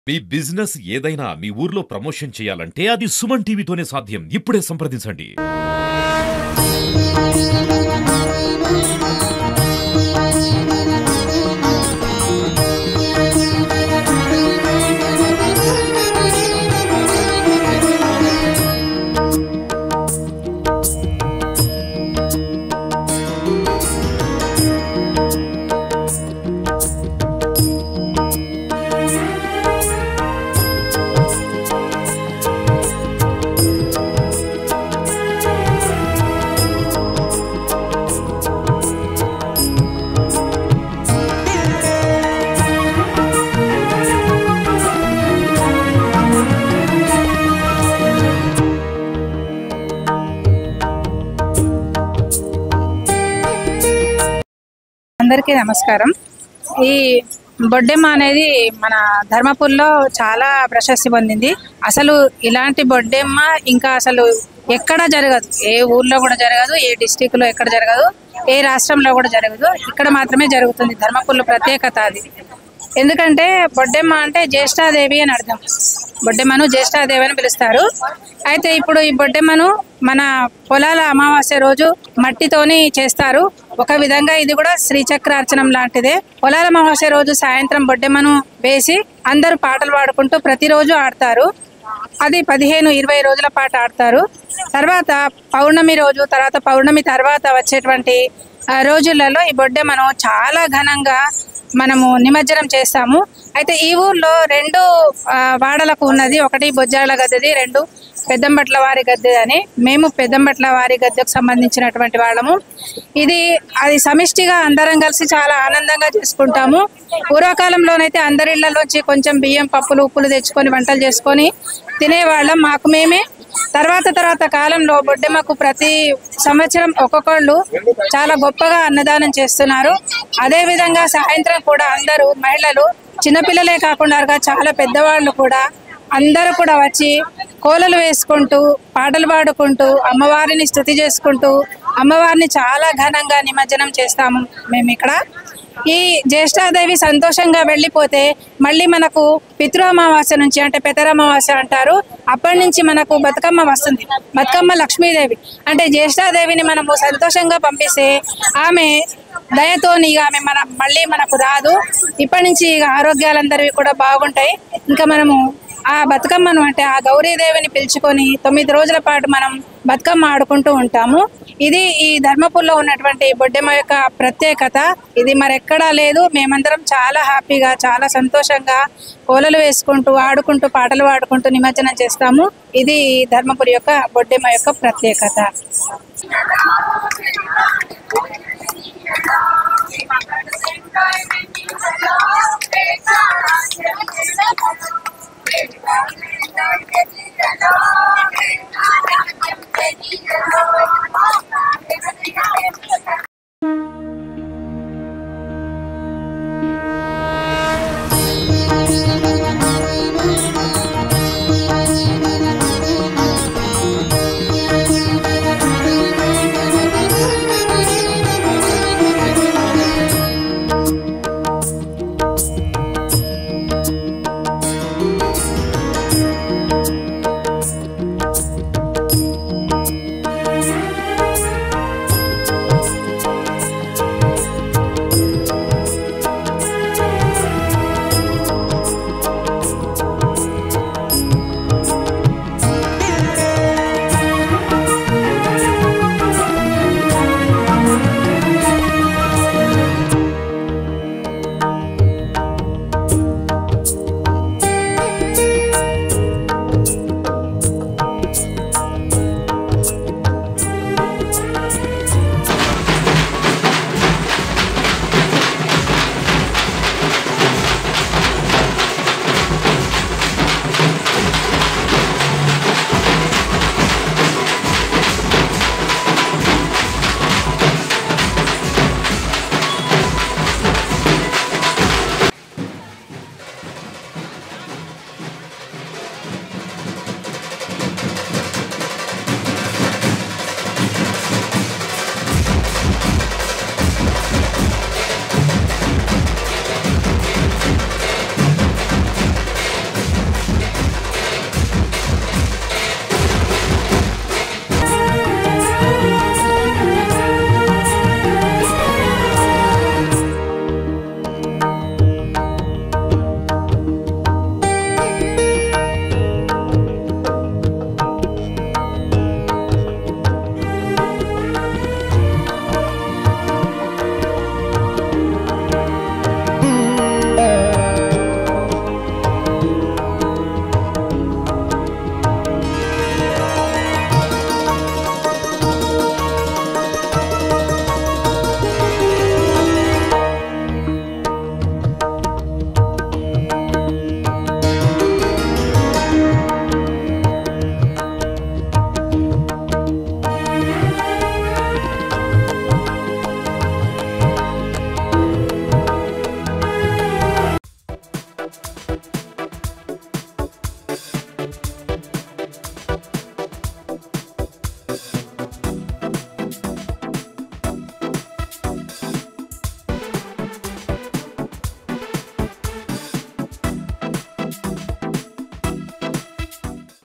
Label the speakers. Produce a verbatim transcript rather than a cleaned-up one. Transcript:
Speaker 1: మీ business ఏదైనా మీ ఊర్లో promotion చేయాలంటే అది సుమన్ టీవీతోనే సాధ్యం. ఇప్పుడే సంప్రదించండి.
Speaker 2: అందరికీ నమస్కారం. ఈ బొడ్డెమ్మ అనేది మన ధర్మపురిలో చాలా ప్రశస్తి పొందింది. అసలు ఇలాంటి బొడ్డెమ్మ ఇంకా అసలు ఎక్కడ జరగదు, ఏ ఊర్లో కూడా జరగదు, ఏ డిస్టిక్ లో ఎక్కడ జరగదు, ఏ రాష్ట్రంలో కూడా జరగదు. ఇక్కడ మాత్రమే జరుగుతుంది. ధర్మపురిలో ప్రత్యేకత అది. ఎందుకంటే బొడ్డెమ్మ అంటే జ్యేష్ఠాదేవి అని అర్థం. బొడ్డెమ్మను జ్యేష్ఠాదేవి అని పిలుస్తారు. అయితే ఇప్పుడు ఈ బొడ్డెమ్మను మన పొలాల అమావాస్య రోజు మట్టితోని చేస్తారు. ఒక విధంగా ఇది కూడా శ్రీచక్రార్చనం లాంటిదే. పొలాల అమావాస్య రోజు సాయంత్రం బొడ్డెమ్మను వేసి అందరూ పాటలు పాడుకుంటూ ప్రతిరోజు ఆడతారు. అది పదిహేను ఇరవై రోజుల పాటు ఆడతారు. తర్వాత పౌర్ణమి రోజు, తర్వాత పౌర్ణమి తర్వాత వచ్చేటువంటి రోజులలో ఈ బొడ్డెమ్మను చాలా ఘనంగా మనము నిమజ్జనం చేస్తాము. అయితే ఈ ఊర్లో రెండు వాడలకు ఉన్నది. ఒకటి బొజ్జాల గద్దెది, రెండు పెద్దంబట్ల వారి గద్దె అని. మేము పెద్దంబట్ల వారి గద్దెకు సంబంధించినటువంటి వాళ్ళము. ఇది అది సమిష్టిగా అందరం కలిసి చాలా ఆనందంగా చేసుకుంటాము. పూర్వకాలంలోనైతే అందరి ఇళ్లలోంచి కొంచెం బియ్యం, పప్పులు, ఉప్పులు తెచ్చుకొని వంటలు చేసుకొని తినేవాళ్ళం మాకు మేమే. తర్వాత తర్వాత కాలంలో బొడ్డెమ్మకు ప్రతి సంవత్సరం ఒక్కొక్కళ్ళు చాలా గొప్పగా అన్నదానం చేస్తున్నారు. అదే విధంగా సాయంత్రం కూడా అందరూ మహిళలు, చిన్నపిల్లలే కాకుండా చాలా పెద్దవాళ్ళు కూడా అందరూ కూడా వచ్చి కోలలు వేసుకుంటూ పాటలు పాడుకుంటూ అమ్మవారిని స్తుతి చేసుకుంటూ అమ్మవారిని చాలా ఘనంగా నిమజ్జనం చేస్తాము మేము ఇక్కడ. ఈ జ్యేష్ఠాదేవి సంతోషంగా వెళ్ళిపోతే మళ్ళీ మనకు పితృ అమావాస్య నుంచి, అంటే పెతరమావాస్య అంటారు, అప్పటి నుంచి మనకు బతుకమ్మ వస్తుంది. బతుకమ్మ లక్ష్మీదేవి అంటే జ్యేష్ఠాదేవిని మనము సంతోషంగా పంపిస్తే ఆమె దయతోని ఆమె మన మళ్ళీ మనకు రాదు. ఇప్పటి నుంచి ఆరోగ్యాలందరివి కూడా బాగుంటాయి. ఇంకా మనము ఆ బతుకమ్మను అంటే ఆ గౌరీదేవిని పిలుచుకొని తొమ్మిది రోజుల పాటు మనం బతుకమ్మ ఆడుకుంటూ ఉంటాము. ఇది ఈ ధర్మపురిలో ఉన్నటువంటి బొడ్డెమ్మ యొక్క ప్రత్యేకత. ఇది మరెక్కడా లేదు. మేమందరం చాలా హ్యాపీగా, చాలా సంతోషంగా కోలలు వేసుకుంటూ ఆడుకుంటూ పాటలు పాడుకుంటూ నిమజ్జనం చేస్తాము. ఇది ధర్మపురి యొక్క బొడ్డెమ్మ యొక్క ప్రత్యేకత.
Speaker 3: Thank you.